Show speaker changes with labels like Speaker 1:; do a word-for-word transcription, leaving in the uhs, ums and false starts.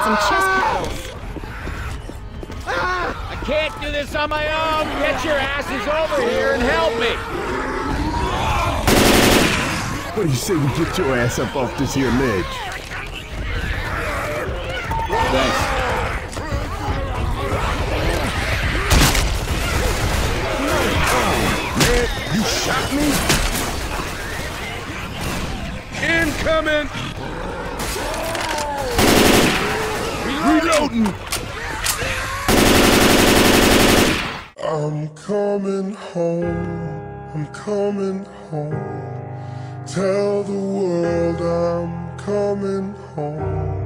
Speaker 1: some chest paddles.
Speaker 2: I can't do this on my own! Get your asses over here and help me!
Speaker 3: What do you say we get your ass up off this here ledge?
Speaker 2: Thanks.
Speaker 3: Man, you shot me?
Speaker 2: Incoming!
Speaker 3: Reloading!
Speaker 4: I'm coming home, I'm coming home. Tell the world I'm coming home.